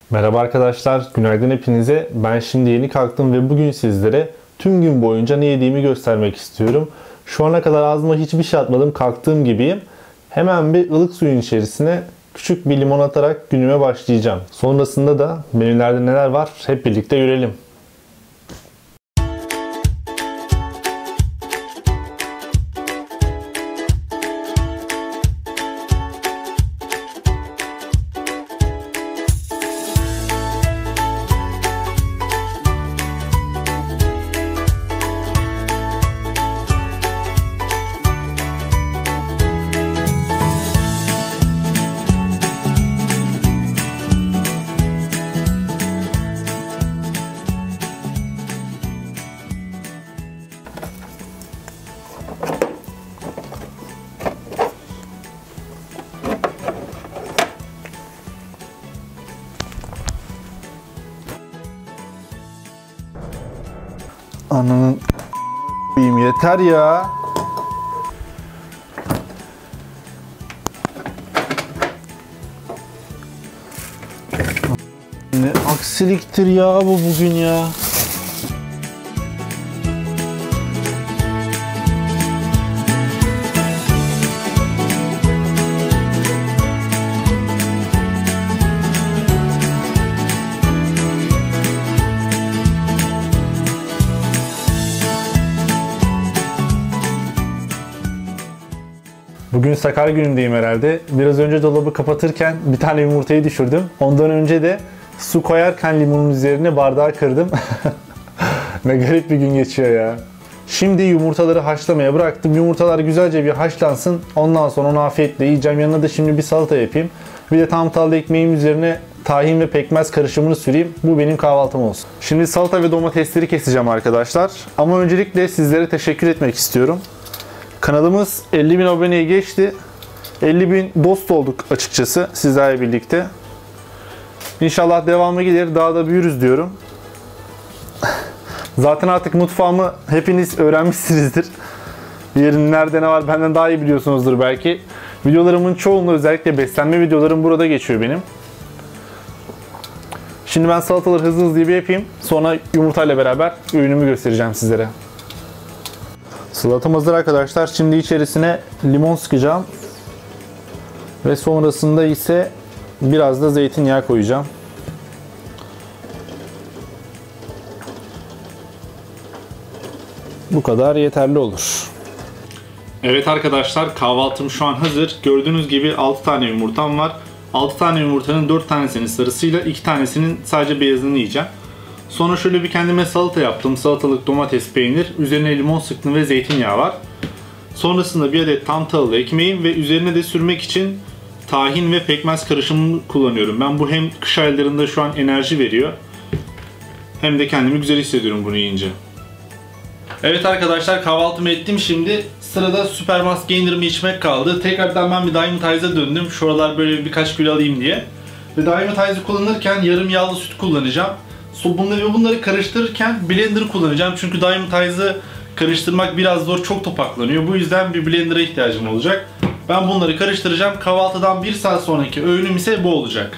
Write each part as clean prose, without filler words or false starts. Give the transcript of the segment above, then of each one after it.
Merhaba arkadaşlar, günaydın hepinize. Ben şimdi yeni kalktım ve bugün sizlere tüm gün boyunca ne yediğimi göstermek istiyorum. Şu ana kadar ağzıma hiçbir şey atmadım, kalktığım gibiyim. Hemen bir ılık suyun içerisine küçük bir limon atarak günüme başlayacağım. Sonrasında da menülerde neler var hep birlikte görelim. Ananın yeter ya. Ne aksiliktir ya bu bugün ya. Bugün sakar günündeyim herhalde. Biraz önce dolabı kapatırken bir tane yumurtayı düşürdüm. Ondan önce de su koyarken limonun üzerine bardağı kırdım. Ne garip bir gün geçiyor ya. Şimdi yumurtaları haşlamaya bıraktım. Yumurtalar güzelce bir haşlansın. Ondan sonra onu afiyetle yiyeceğim. Yanına da şimdi bir salata yapayım. Bir de tam tahıllı ekmeğim üzerine tahin ve pekmez karışımını süreyim. Bu benim kahvaltım olsun. Şimdi salata ve domatesleri keseceğim arkadaşlar. Ama öncelikle sizlere teşekkür etmek istiyorum. Kanalımız 50.000 aboneye geçti. 50.000 dost olduk açıkçası sizlerle birlikte. İnşallah devamı gelir, daha da büyürüz diyorum. Zaten artık mutfağımı hepiniz öğrenmişsinizdir. Yerin nerede ne var benden daha iyi biliyorsunuzdur belki. Videolarımın çoğunluğu, özellikle beslenme videolarım burada geçiyor benim. Şimdi ben salataları hızlı bir yapayım. Sonra yumurtayla beraber öğünümü göstereceğim sizlere. Salatam hazır arkadaşlar. Şimdi içerisine limon sıkacağım. Ve sonrasında ise biraz da zeytinyağı koyacağım. Bu kadar yeterli olur. Evet arkadaşlar, kahvaltım şu an hazır. Gördüğünüz gibi 6 tane yumurtam var. 6 tane yumurtanın 4 tanesinin sarısıyla 2 tanesinin sadece beyazını yiyeceğim. Sonra şöyle bir kendime salata yaptım. Salatalık, domates, peynir. Üzerine limon sıktım ve zeytinyağı var. Sonrasında bir adet tam tahıllı ekmeğim ve üzerine de sürmek için tahin ve pekmez karışımını kullanıyorum. Ben bu hem kış aylarında şu an enerji veriyor, hem de kendimi güzel hissediyorum bunu yiyince. Evet arkadaşlar, kahvaltımı ettim şimdi. Sırada Supermask Gainer'ımı içmek kaldı. Tekrardan ben bir Dymatize'a döndüm. Şuralar böyle birkaç kilo alayım diye. Ve Dymatize'ı kullanırken yarım yağlı süt kullanacağım. Bunları karıştırırken blender kullanacağım. Çünkü Dymatize'ı karıştırmak biraz zor, çok topaklanıyor. Bu yüzden bir blender'a ihtiyacım olacak. Ben bunları karıştıracağım. Kahvaltıdan 1 saat sonraki öğünüm ise bu olacak.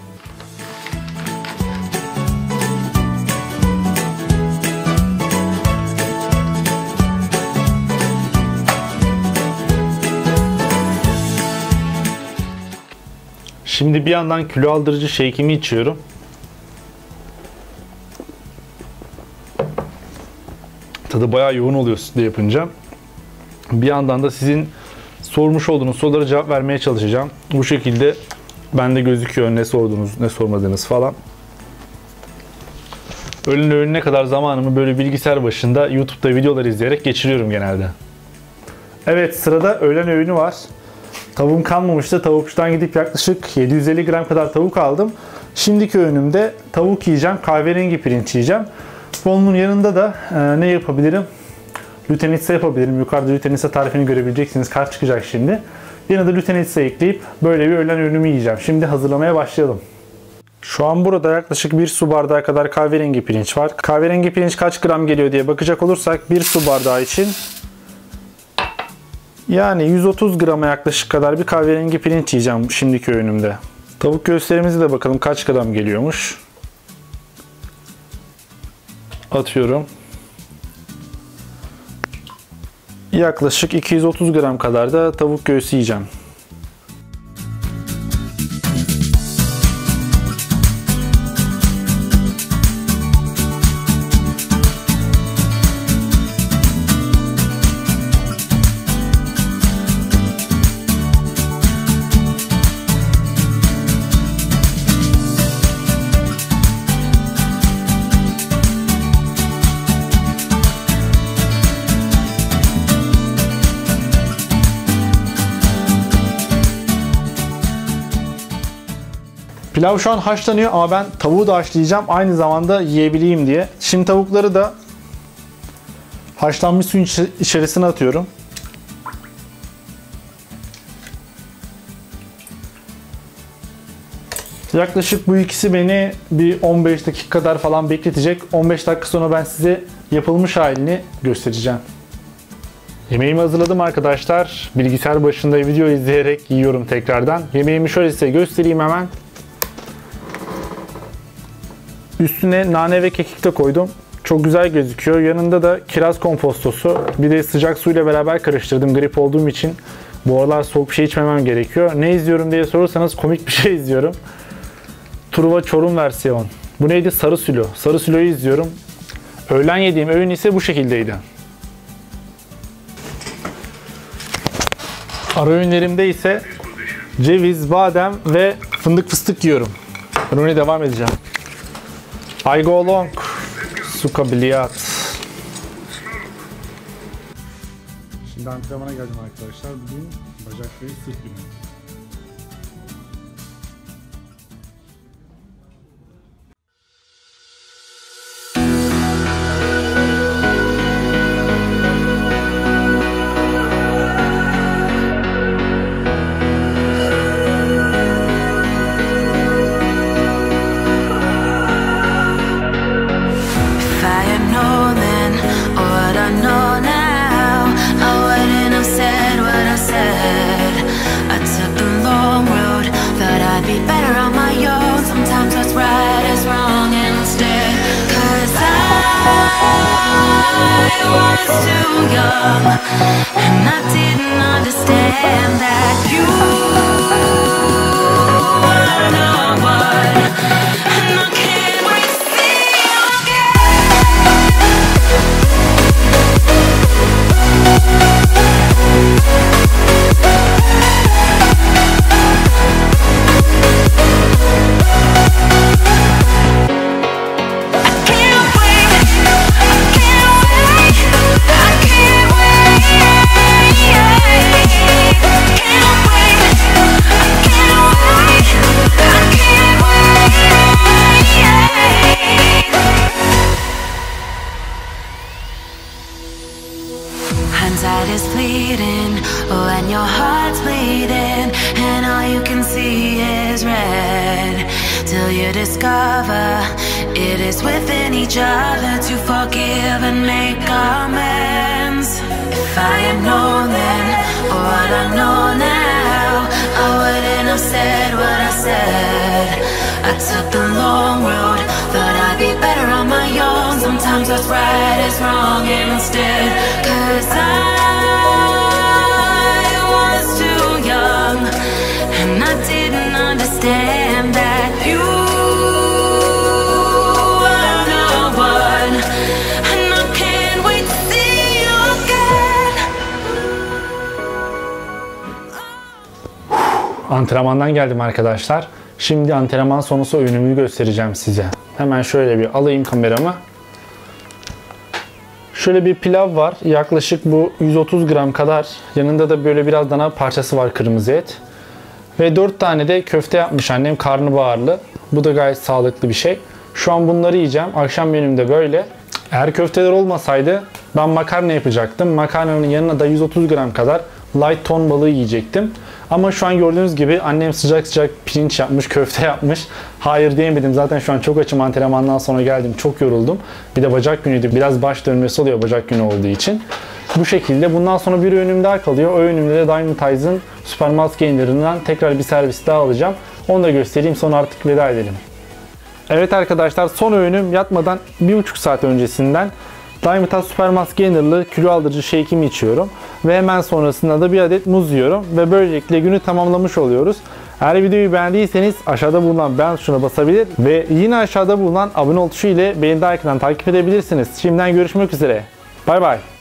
Şimdi bir yandan kilo aldırıcı shake'imi içiyorum. Tadı bayağı yoğun oluyor sütle yapınca. Bir yandan da sizin sormuş olduğunuz sorulara cevap vermeye çalışacağım. Bu şekilde bende gözüküyor ne sordunuz, ne sormadınız falan. Öğlen öğününe kadar zamanımı böyle bilgisayar başında YouTube'da videolar izleyerek geçiriyorum genelde. Evet, sırada öğlen öğünü var. Tavuğum kalmamıştı. Tavukçudan gidip yaklaşık 750 gram kadar tavuk aldım. Şimdiki öğünümde tavuk yiyeceğim, kahverengi pirinç yiyeceğim. Bunun yanında da ne yapabilirim? Lütenitsa yapabilirim. Yukarıda lütenitsa tarifini görebileceksiniz. Kart çıkacak şimdi. Yanına da lütenitsa ekleyip böyle bir öğlen öğünümü yiyeceğim. Şimdi hazırlamaya başlayalım. Şu an burada yaklaşık 1 su bardağı kadar kahverengi pirinç var. Kahverengi pirinç kaç gram geliyor diye bakacak olursak 1 su bardağı için yani 130 grama yaklaşık kadar bir kahverengi pirinç yiyeceğim şimdiki öğünümde. Tavuk göğüslerimize de bakalım kaç gram geliyormuş. Atıyorum. Yaklaşık 230 gram kadar da tavuk göğsü yiyeceğim. Pilav şu an haşlanıyor ama ben tavuğu da haşlayacağım aynı zamanda yiyebileyim diye. Şimdi tavukları da haşlanmış suyun içerisine atıyorum. Yaklaşık bu ikisi beni bir 15 dakika kadar falan bekletecek. 15 dakika sonra ben size yapılmış halini göstereceğim. Yemeğimi hazırladım arkadaşlar. Bilgisayar başında video izleyerek yiyorum tekrardan. Yemeğimi şöyle size göstereyim hemen. Üstüne nane ve kekik de koydum. Çok güzel gözüküyor. Yanında da kiraz kompostosu. Bir de sıcak suyla beraber karıştırdım. Grip olduğum için bu aralar soğuk bir şey içmemem gerekiyor. Ne izliyorum diye sorarsanız komik bir şey izliyorum. Truva Çorum versiyon. Bu neydi? Sarı Sülo. Sarı Sülo'yu izliyorum. Öğlen yediğim öğün ise bu şekildeydi. Ara öğünlerimde ise ceviz, badem ve fındık fıstık yiyorum. Ben öyle devam edeceğim. I go long. Suka biliyat. Şimdi antrenmana geldim arkadaşlar. Bugün bacak ve sırt günü. I was too young, and I didn't understand that you were the one, and I can't wait to see you hindsight is fleeting when your heart's bleeding and all you can see is red, till you discover it is within each other to forgive and make amends. If I had known then what I know now, I wouldn't have said what I said. I took the long road, thought I'd be better on my own. Sometimes what's right is wrong instead, 'cause I was too young, and I didn't understand that you were the one, and I can't wait to see you again. Antrenmandan geldim arkadaşlar. Şimdi antrenman sonrası öğünümü göstereceğim size. Hemen şöyle bir alayım kameramı. Şöyle bir pilav var. Yaklaşık bu 130 gram kadar. Yanında da böyle biraz dana parçası var, kırmızı et. Ve 4 tane de köfte yapmış annem, karnabaharlı. Bu da gayet sağlıklı bir şey. Şu an bunları yiyeceğim. Akşam menümde böyle. Eğer köfteler olmasaydı ben makarna yapacaktım. Makarnanın yanına da 130 gram kadar light ton balığı yiyecektim. Ama şu an gördüğünüz gibi annem sıcak sıcak pirinç yapmış, köfte yapmış. Hayır diyemedim. Zaten şu an çok açım, antrenmandan sonra geldim. Çok yoruldum. Bir de bacak günüydü. Biraz baş dönmesi oluyor bacak günü olduğu için. Bu şekilde. Bundan sonra bir öğünüm daha kalıyor. O öğünümde de Diamond Eyes'ın Supermask Gainer'ından tekrar bir servis daha alacağım. Onu da göstereyim, sonra artık veda edelim. Evet arkadaşlar, son öğünüm yatmadan 1,5 saat öncesinden Daimata Supermax Gainer'lı kilo aldırıcı shake'imi içiyorum. Ve hemen sonrasında da bir adet muz yiyorum. Ve böylelikle günü tamamlamış oluyoruz. Eğer videoyu beğendiyseniz aşağıda bulunan beğen tuşuna basabilir ve yine aşağıda bulunan abone ol tuşu ile beni daha yakından takip edebilirsiniz. Şimdiden görüşmek üzere. Bay bay.